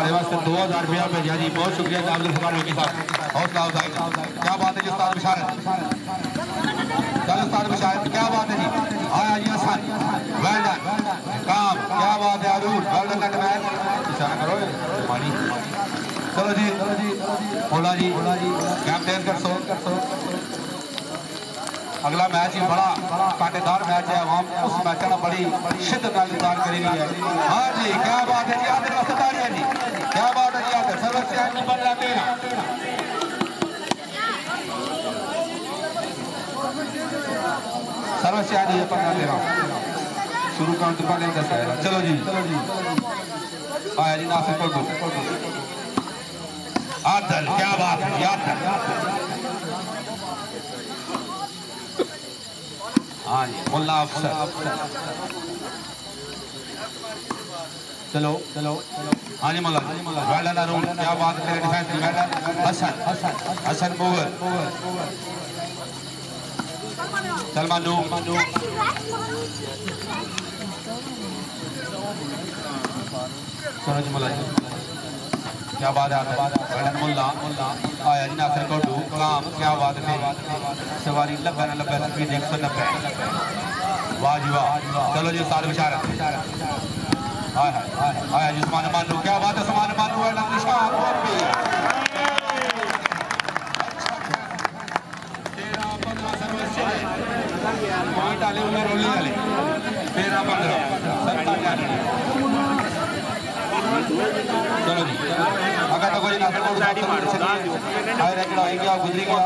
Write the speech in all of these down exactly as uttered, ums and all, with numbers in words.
हमारे वास्ते दो हजार रुपया भेजा जी, बहुत शुक्रिया अब्दुल फकार वकी साहब, हौसला अफजाई। क्या बात है जी उस्ताद बिशारत, चलो उस्ताद बिशारत, क्या बात है जी। आया जी हसन, वेल डन काम, क्या बात है अरूर, वेल डन मैन, इशारा करो पानी। चलो जी बोला जी, कैंप तेज कर सो। अगला मैच ही बड़ा कांटेदार मैच है, आवाम उस मैच का बड़ी शिद्दत नाल इंतजार करी रही है। हाँ जी क्या बात है जी, आदिल वास्ते तालियां जी, क्या बात है जी। आदिल सर्वोच्च पंद्रह तेरह सर्वोच्च जी पंद्रह तेरह शुरू काउंट पहले दस है। चलो जी आया जी नासिर कोटू, आदिल क्या बात है याद। हाँ जी मुल्ला अफसर, चलो चलो हाँ जी मुल्ला वेल अरुण, क्या बात है डिफेंस वेल। हसन हसन मुगल, सलमान नूर, चलो जी मुल्ला क्या बात है। मुल्ला आया जी नासिर कोटू काम, क्या बात है सवारी लब्बे न लब्बे तस्वीर एक सौ नब्बे, वाह जी वाह। चलो जी उस्ताद बिशारत, आया आया जी उस्मान मानू, क्या बात है उस्मान मानू, निशान डाले हुए रोली वाले तेरह पंद्रह। चलो जी अगर तो कोई नासिर कोटू गुजरी गया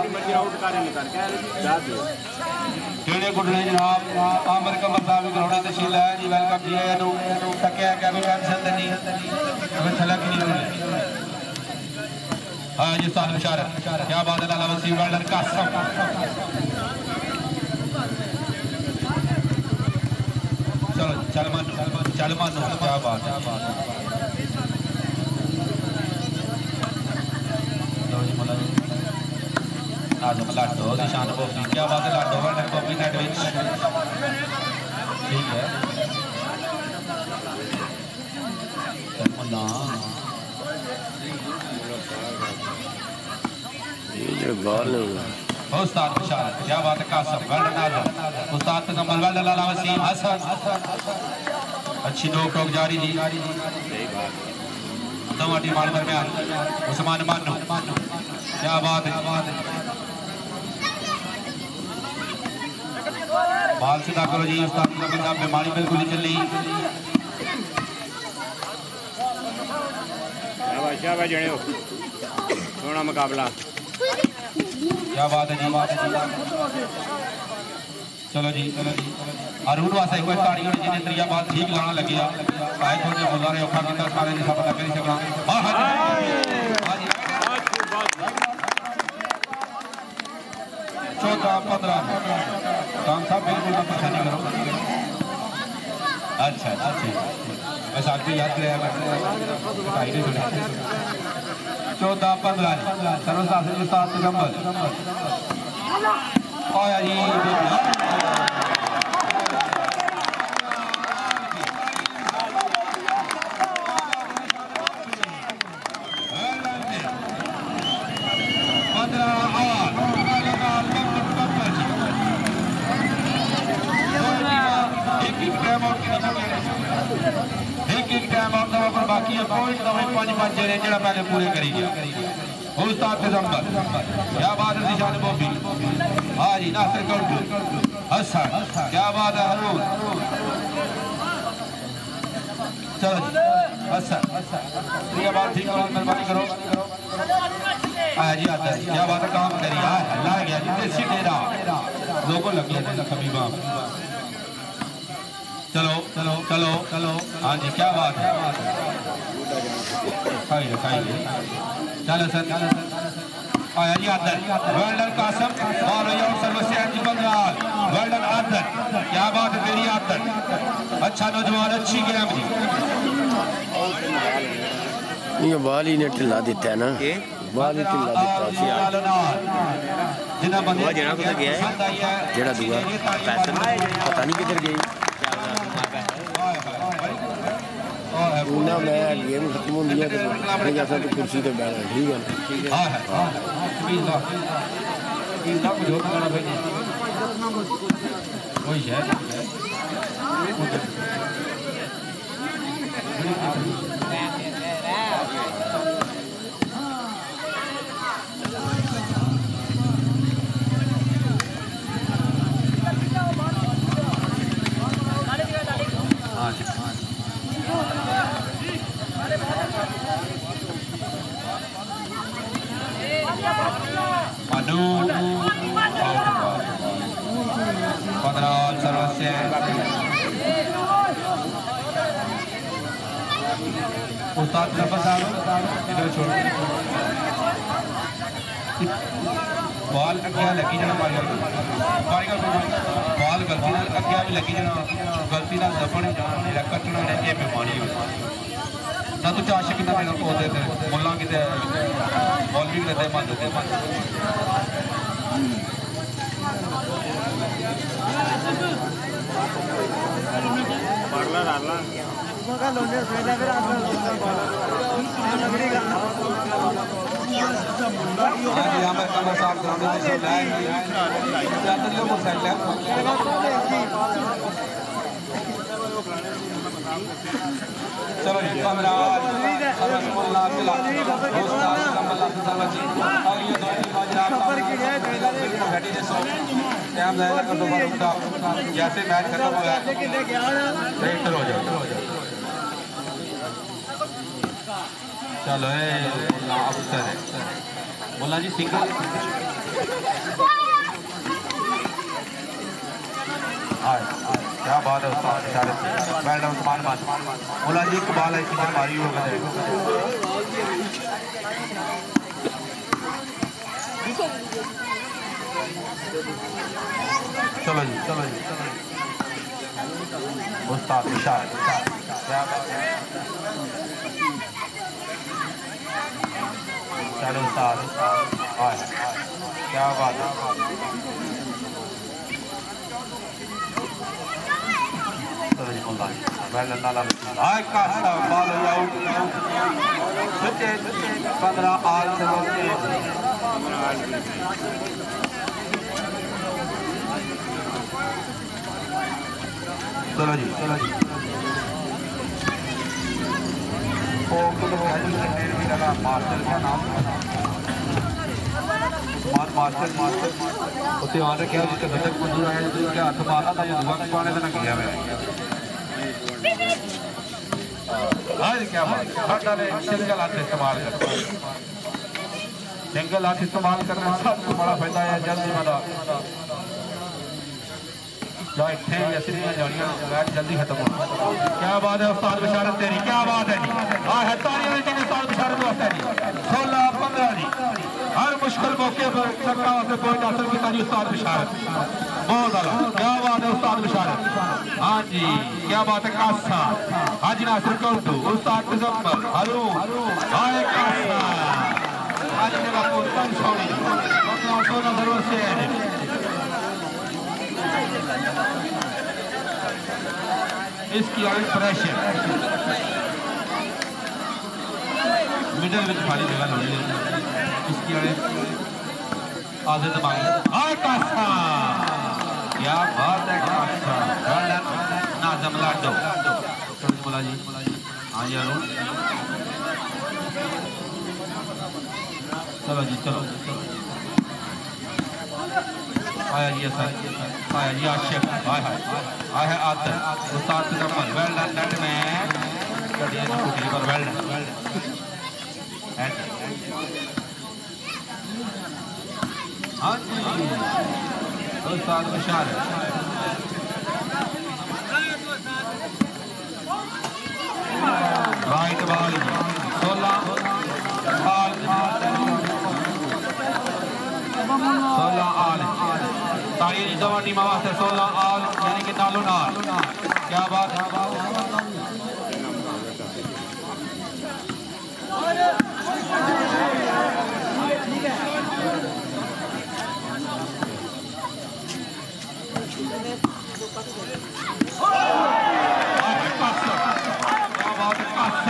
केड़े गुडने जनाब आमर कमर साहब गरोड़ा तहसील है जी, वेलकम जी है टक्या क्या भी टेंशन नहीं अगर छलक नहीं होनी। हाँ जी उस्ताद बिशारत, क्या बात है लाला वसीम वेल्डर कासम, चलो चल मानो चल मानो, क्या बात है। आजम लाडो निशान बोबी, क्या बात है लाडो वर्ल्ड कॉपी नेट विच ठीक है। मुन्ना ये जो बॉल है उस्ताद बिशारत, क्या बात है कासम वेल्ड नाज़र, उस्ताद तकम्मल वेल्ड लाला वसीम हसन, अच्छी नोक टोक जारी जी। दोनों टीम दरमियान उस्मान मानू, क्या बात है। बाल सीधा करो जी उस्ताद साहब, बीमारी बिल्कुल नहीं चली। सोना मुकाबला, क्या बात है जी। चलो जी चलो जी अरुण वास्ते एक बार ताड़ी होनी चाहिए, त्रिया बात ठीक लाना लगे आए थोड़े मुल्ला ने औखा किया सारे ने सब लग नहीं सकना। चौदह पंद्रह काम साहब बिल्कुल ना परेशानी करो। अच्छा अच्छा बस आपकी याद किया चौदह पंद्रह सर्वसाध उस्ताद तकम्मल आया जी बाकी पॉइंट पांच पांच जेरे जेड़ा पहले पूरे करी गया। उस्ताद तकम्मल, क्या बात है निशान बोबी, हाँ जी नासिर कोटू हसन, क्या बात है अरुण, चलो जी हसन ये बात ठीक करो मेहरबानी करो। आया जी आता है, क्या बात है काम करी ला गया जी देसी डेरा लोगों लगी है खबीबा। चलो चलो चलो चलो हाँ जी क्या बात है, खाइए खाइए चलो सर आया जी आदर वेल्डन कासम और सर्वस्या जी बंगाल वेल्डन आदर, क्या बात है तेरी आदर, अच्छा नौजवान अच्छी गेम जी। ये बाल ही ने ढिला दिता है ना, बाल ही ढिला दिता है जिन्ना बंदे जेड़ा कुछ गया है जेड़ा दूआ पैसा पता नहीं किधर गई। ना मैं गेम खत्म होंदी है तो मैं जैसा तो कुर्सी पे बैठा ठीक है हां है बीस लाख बीस लाख जो करना भाई कोई है Madu kontrol seterusnya Ustaz dapat tahu itu छोड़ बॉल अग्गे लगी जाना मारी मारी का बॉल गलती नाल अग्गे भी लगी जाना गलती नाल दबण जाना मेरा कटना ने ये बीमारी ना तो चाशक कितना मेरा होते थे मुल्ला किते बॉल भी करते बंद होते मारला डालना मगा लोने फायदा फिर आगे लगेगा हां जी हमारे कमर साहब ग्राउंड में से लाइन ज्यादा लोग साइड ले चलो जी कमराज सरसमुल्लाह किला उस्ताद कमला सरवजी और ये दो टीम आज रात बैठी जैसे टाइम जाएगा कर दो बार जैसे मैच खत्म हो गया रेटर हो जाओ चलो ए अफसर है मुल्ला जी सिंगल हाय क्या बात है उस्ताद इशारे वेल डाउन उस्मान मान मुल्ला जी इकबाल है सिंगल मारी हो गए चलो जी चलो जी उस्ताद इशारे क्या बात है चलो उस्ताद हाय क्या बात है चलो जी मुल्ला जी वेल डन हाय कासा बॉल आउट सच्चे पंद्रह आल चलो चलो जी चलो जी ओ कुछ हैंडल करने भी लगा मार्शल का नाम मार मार्शल मार्शल उसे ऑर्डर किया जिसका घटक मंजूर आया तो उसके हाथ मारना था ये वक्त पाने देना किया मैं आज क्या बात हटा ने सिंगल हाथ इस्तेमाल कर सिंगल हाथ इस्तेमाल करने से सबको बड़ा फायदा है जल्दी बना जल्दी खत्म हो क्या बात है उस्ताद बिशारत तेरी क्या बात है जी हाँ है तालियां जी उस्ताद बिशारत वास्ते जी सोलह पंद्रह जी हर मुश्किल मौके पर सरकार से पॉइंट हासिल किया जी उस्ताद बिशारत बहुत आला क्या बात है उस्ताद बिशारत हाँ जी क्या बात है कासा हाजी नासिर कौटू उस्ताद तजम्मल हरूम हाय कासा हाजी ने बापू तन सोनी अपना सोना जरूर से इसकी आगे प्रेशर मिडल में खाली जगह नहीं है इसकी आगे आधे दबाई हाय कासा क्या बात है कासा ना जमला दो बोला जी हाँ यारो चलो जी चलो आया जी सर आया जी आशिक हाय हाय हाय है आदर उस्ताद तजम्मल वेल डन नेट में गड़िया की कुटी पर वेल डन वेल डन हां जी उस्ताद बिशारत राइट बॉल सोलह बॉल सोलह आल तारीख दवा टीम वास्ते सोलह आल यानी कि नालो नाल क्या बात है क्या बात है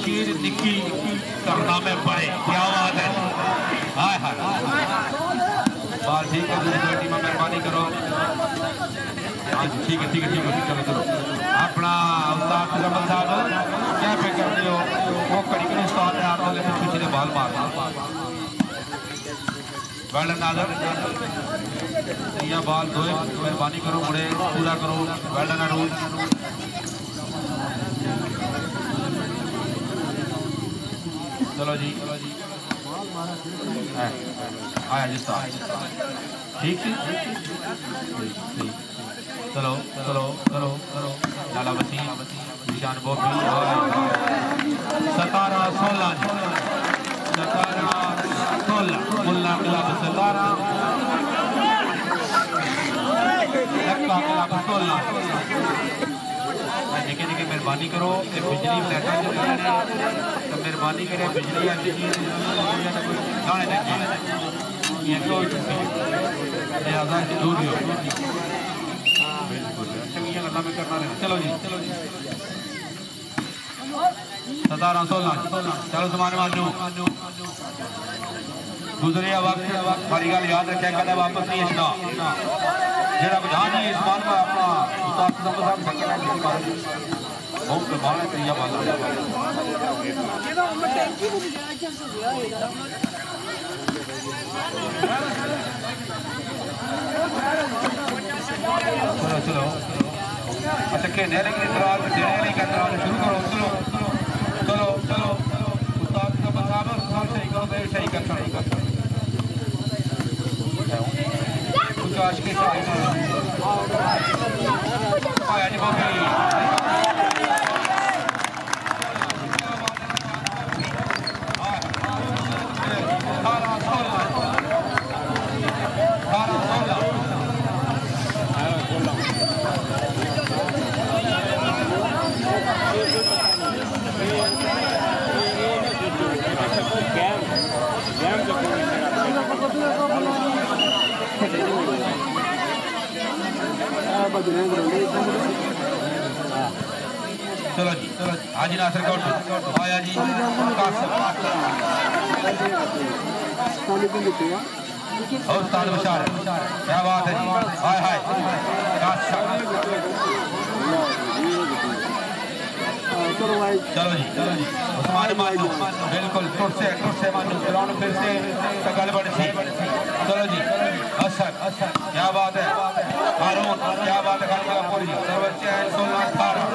बशीर निक्की कारनामे बड़े, क्या बात है। हाय हाय बाल ठीक है, दूसरी टीम में मेहरबानी करो। हाँ जी ठीक है ठीक है ठीक है चलो चलो अपना उस्ताद जमल साहब क्या पे करते हो वो कड़ी के उस्ताद ने आने वाले पीछे ने बाल मारना वेल्डन नाजर या बाल दो मेहरबानी करो मुड़े पूरा करो वेल्डन अरूज चलो जी चलो जी आया जी साहब ठीक ठीक चलो चलो चलो चलो लाला वसीम निशान बोबी सतारा सोलह सतारा सोलह मुल्ला क्लब सतारा लक्का क्लब सोलह निके निके मेहरबानी करो बिजली फ्लैटा तो मेहरबानी करे बिजली गाने ये कोई लिहाजा जरूर हो चलो जी चलो जी सतारा सोलह चलो समान मानू गुजरे वक्त सारी गल याद रखे कद वापस नहीं इसका जेड़ा हाँ जी इस बार में अपना उस्ताद साहब बहुत कमाल है तैयार बात चलो चलो अच्छा खेलने लेकिन इतराज देने नहीं करना शुरू करो चलो चलो चलो उस्ताद साहब साहब सही करो तो सही कर सही कर कुछ आज के साथ आया जी बाबी चलो जी चलो जी हाजी नासिर कौन आया जी और उस्ताद बशार क्या बात है जी हाय हाय चलो जी चलो जी उस्मान मानू बिल्कुल टुट से टुट से मानू ग्राउंड फिर से गल बड़ी सी चलो जी असर असर क्या बात है हारून क्या बात है खाली पूरी सर्वोच्च सोलह अठारह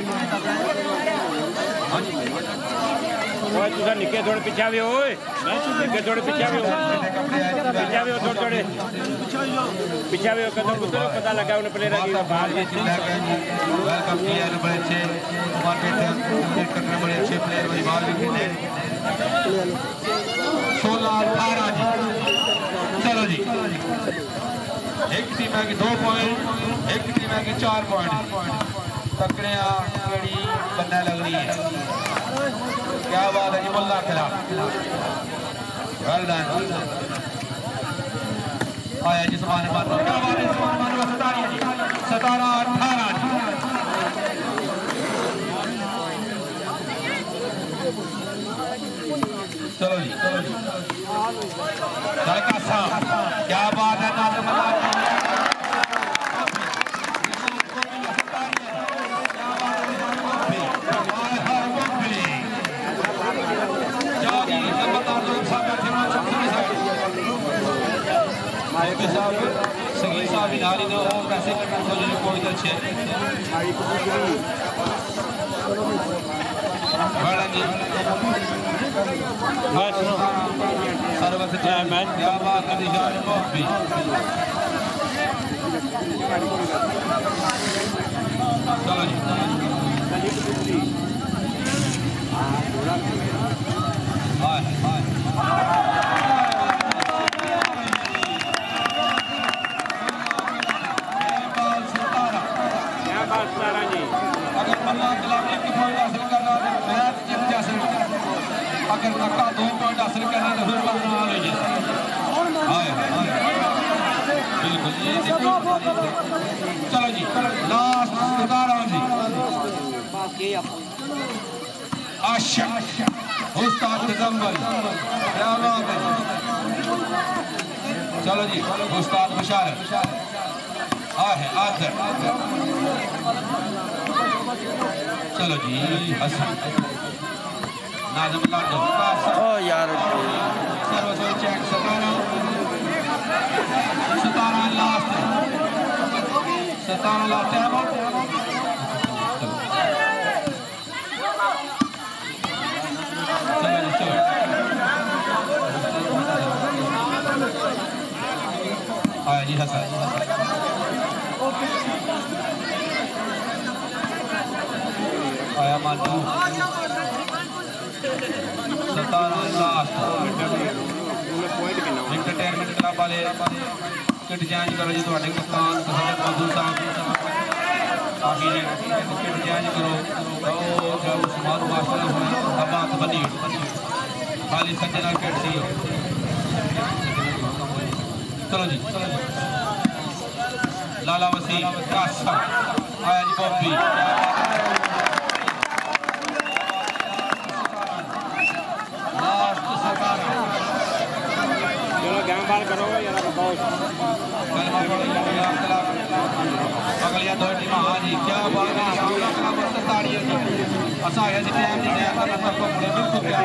ओए तुझा निके थोड़े पीछे भी ओए निके थोड़े पीछे भी पीछे भी थोड़े थोड़े पीछे भी कदम उधर पता लगा उन्हें प्लेयर की बाहर वेलकम किया है बड़े अच्छे मार्केट करने बड़े अच्छे प्लेयर वाली बाहर भी खेले सोलह अठारह जी चलो जी एक टीम है कि दो पॉइंट एक टीम है कि चार पॉइंट तकड़ियां केड़ी बनने लगनी है क्या बात है जी मुल्ला खिलाफ वेल डन आया जी समान मानो क्या बात है समान मानो सतारा जी सतारा अठारह जी चलो जी चलो जी लड़का साहब क्या बात है नाज़िम संगीत साहब नाली ने वो पैसे कोई अच्छे सर्वस क्या बात है चलो जी हाय हाय अगर मल्ला खिलाफ एक पॉइंट हासिल करना तो मैच जीत हासिल अगर नक्का दो पॉइंट हासिल करना तो फिर बदनाम हो जाए हाय हाय बिल्कुल चलो जी लास्ट सतारह जी आशिक उस्ताद तजम्मुल क्या बात है। चलो जी उस्ताद मुशारफ आ है आखिर। चलो जी हसन नाज़िम लाडो ओ यार सर्वसो चेक सतारा सतारा लास्ट सतारा लास्ट है। चलो जी चलो आया जी हसन आया मानू सतारा लास्ट एंटरटेनमेंट क्लब वाले किट चेंज करो जी। थोड़े कप्तान मधु साहब आगे ने किट चेंज करो उस्मान मास्टर हबात बनी खाली संजना किट सी। चलो जी लाला वसीम कासम आया जी बॉबी बाल करो यार बताओ अगलियां दो टीम हाँ जी क्या बात है। ताड़ी असा है जी टाइम नहीं है बिल्कुल क्या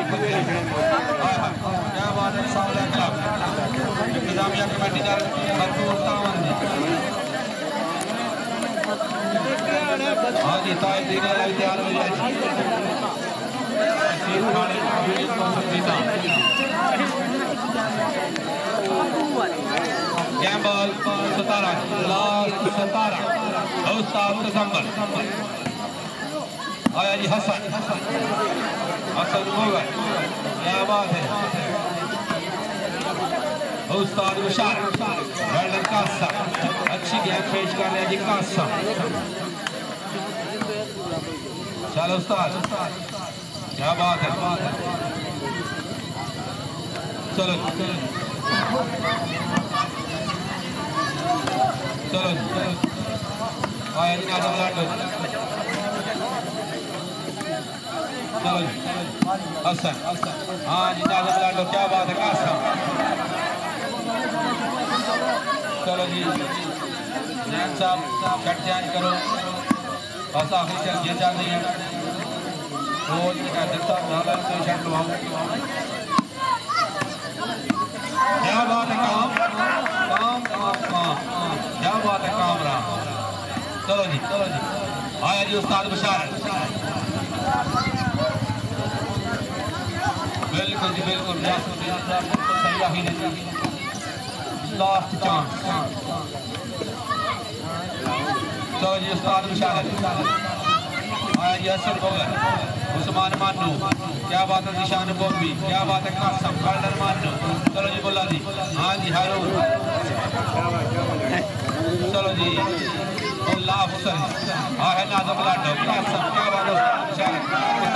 बात है। सामने क्लब इंतजामिया कमेटी का भरपूर तावन हाँ जी ताए दीने लाई तैयार हो जाए गैम्बल सतारा लास्ट सतारा उस्ताद तजम्मुल आया जी हसन हसन मोगर क्या बात है। उस्ताद मुशारफ वेल्डन कासम अच्छी गेम पेश कर रहे हैं जी कासम। चलो उस्ताद क्या बात है। चलो चलो आया जी नाज़िम लाडो चलो हसन हाँ जी नाज़िम लाडो क्या बात है कासम। चलो जी जैन साहब कट चेंज करो बस आखिरी चल ये चल रही है रोज साहब नाला शर्ट लवाओ क्या बात है। काम काम काम काम क्या बात है काम रहा। चलो जी चलो जी आया जी उस्ताद मुशारफ बिल्कुल जी बिल्कुल सही आही ने लास्ट चांस। चलो जी उस्ताद मुशारफ आया जी हसन बोगर उस्मान मानू क्या बात है। निशान बॉबी क्या बात है। कासम कार्डर मानू चलो जी बोला जी हाँ जी हारून चलो जी अफसर हाँ है नाज़िम लाडो कासम क्या बात है।